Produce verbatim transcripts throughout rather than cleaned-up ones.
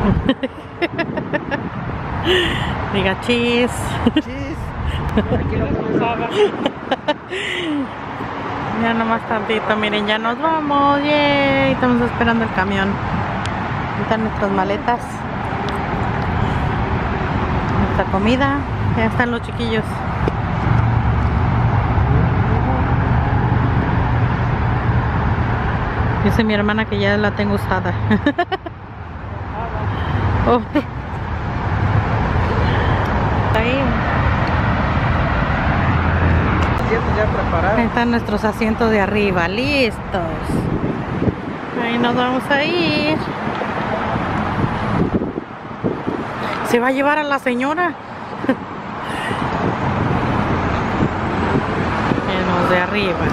Diga cheese. Cheese. Aquí no comenzaba. Ya nomás tantito, miren, ya nos vamos. Yay, estamos esperando el camión. Aquí están nuestras maletas. Nuestra comida. Ya están los chiquillos. Dice mi hermana que ya la tengo usada. Oh. Ahí. Ya preparados. Ahí están nuestros asientos de arriba, listos. Ahí nos vamos a ir. ¿Se va a llevar a la señora? Los de arriba.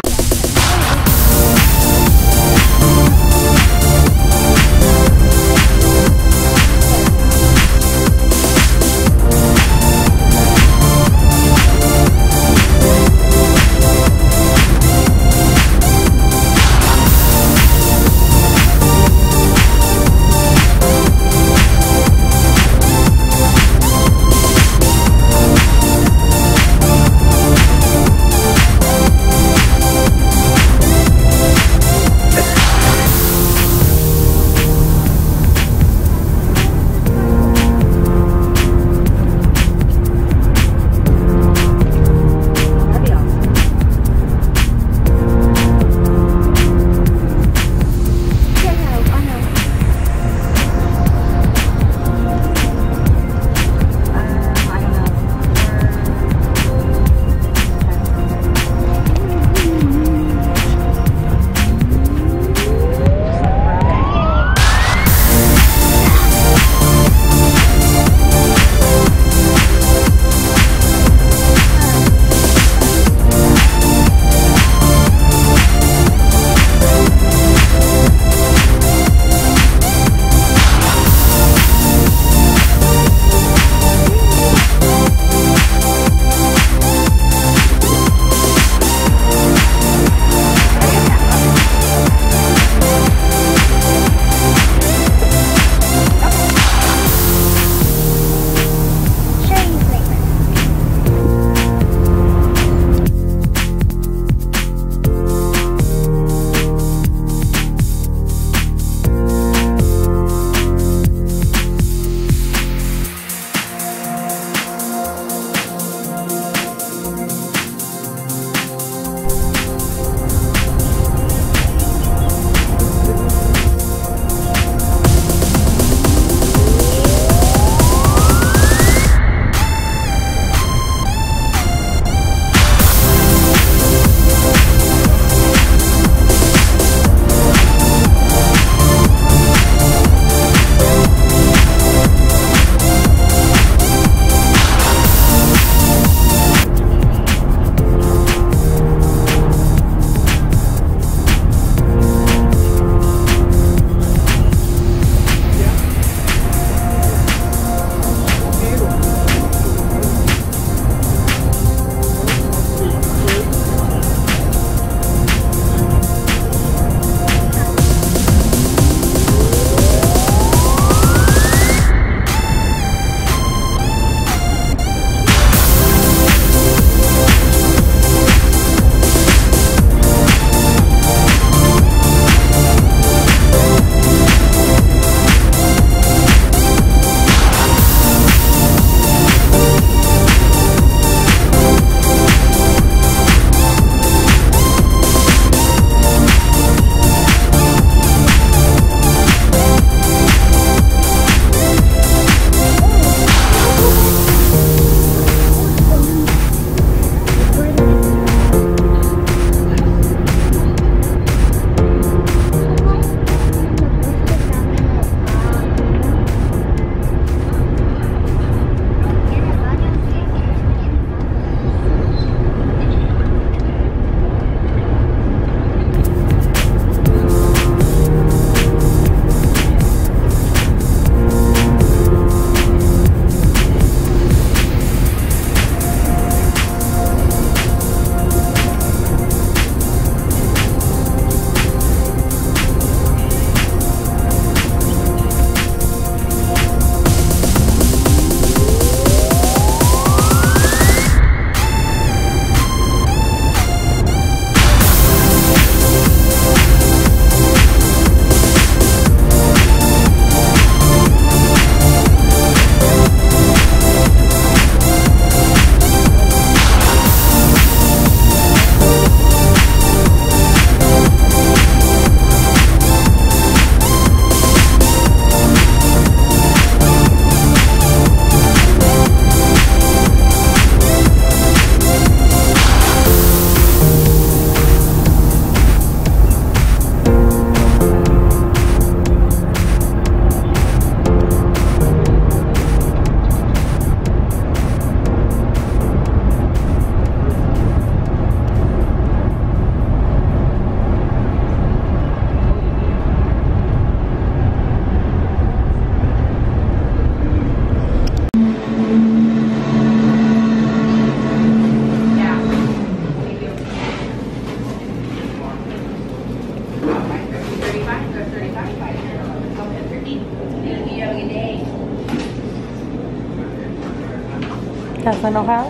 ¿Estás enojado?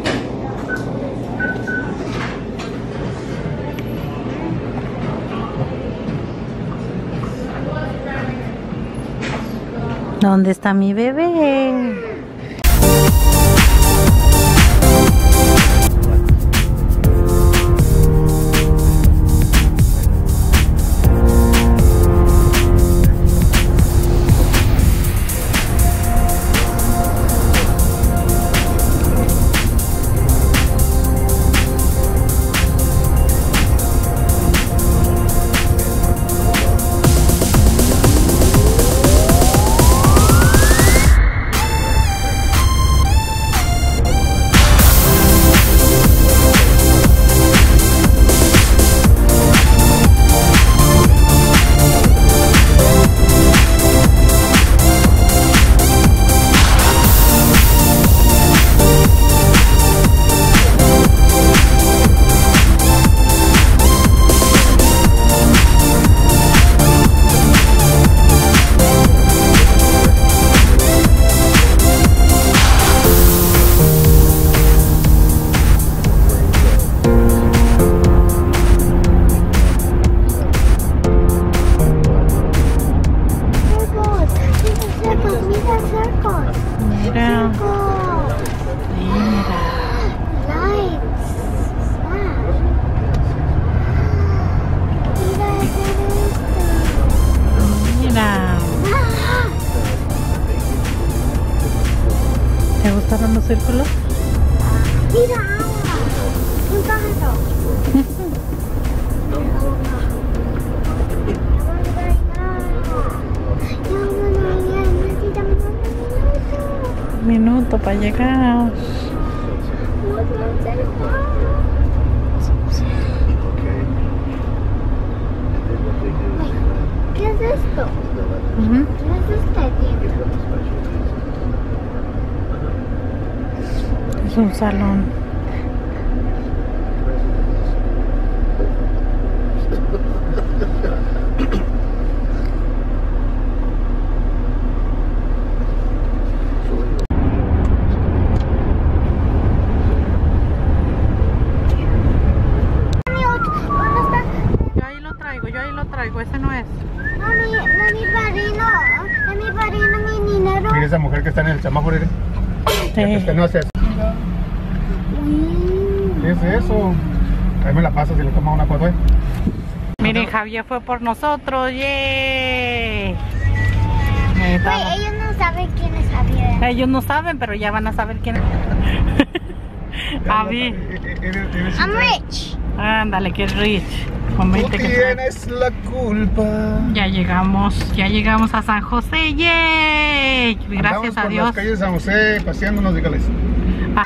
¿Dónde está mi bebé? ¿Te gustaron los círculos? Mira, un pájaro. Un minuto para llegar. ¿Qué es esto? Uh-huh. ¿Qué es esta tienda? Es un salón. Ese no es. No, mi, no, mi padrino, no, mi padrino, mi dinero. Mira esa mujer que está en el semáforo. Sí. Que no hace así. Mm. ¿Qué es eso? Ahí me la pasas y le tomas una foto. Miren, Javier fue por nosotros. ¡Yay! Oye, ellos no saben quién es Javier. Ellos no saben, pero ya van a saber quién es. Javi. I'm rich. Ándale, que es rich. Con Tú veinte que tienes la culpa. ya llegamos, ya llegamos a San José. ¡Yay! Gracias Andamos a por Dios. las calles de San José paseándonos, dígales. Ah.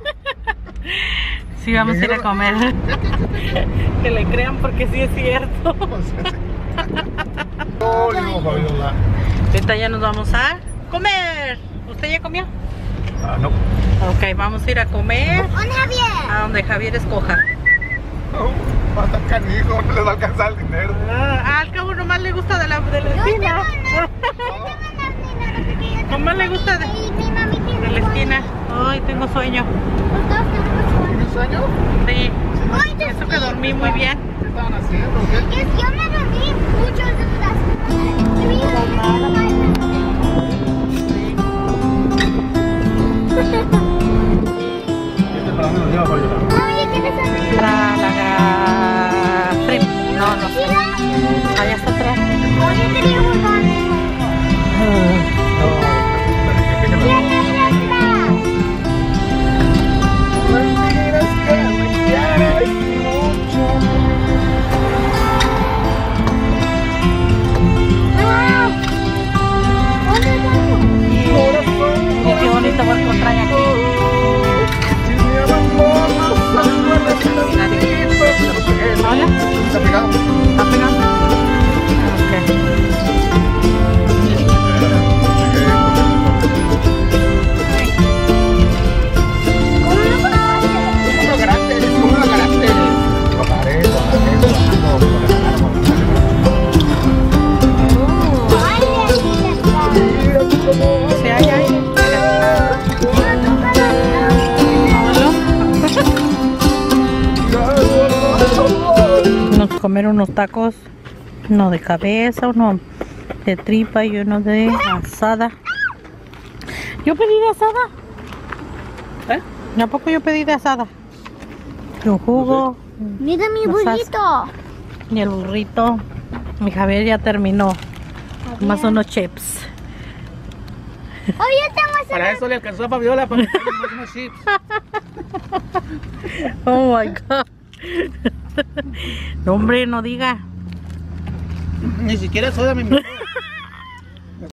Sí, vamos a ir a comer. Que le crean porque sí es cierto. Oh, digo, Fabiola. Ahorita ya nos vamos a comer. ¿Usted ya comió? Ah, no. Ok, vamos a ir a comer Con Javier. a donde Javier escoja. No, va a estar canijo, no les va a alcanzar el dinero. Ah, al cabo nomás le gusta de la, de la esquina. Nomás le gusta de, de la esquina. Ay, tengo sueño. ¿Tienes sueño? Sí. Ay, yo Eso que dormí muy bien. ¿Qué estaban haciendo? ¿Qué? Es, yo me dormí muchas ¿Este para dónde nos lleva, Fabiola? Oye, ¿quieres saber? Para la trip. No, no sé. Allá está atrás. Oye, quería jugar. No, déjame. ¿Quién es esta? Mentiras que me quieres mucho. Ah, comer unos tacos, uno de cabeza, uno de tripa y uno de asada. Yo pedí de asada. ¿Eh? ¿A poco yo pedí de asada? Un jugo. Mira mi Las burrito. Y el burrito. Mi Javier ya terminó. Más unos chips. Oye, tengo Para eso le alcanzó a Fabiola para que más unos chips. Oh my god. No, hombre, no diga. Ni siquiera soda me invitó.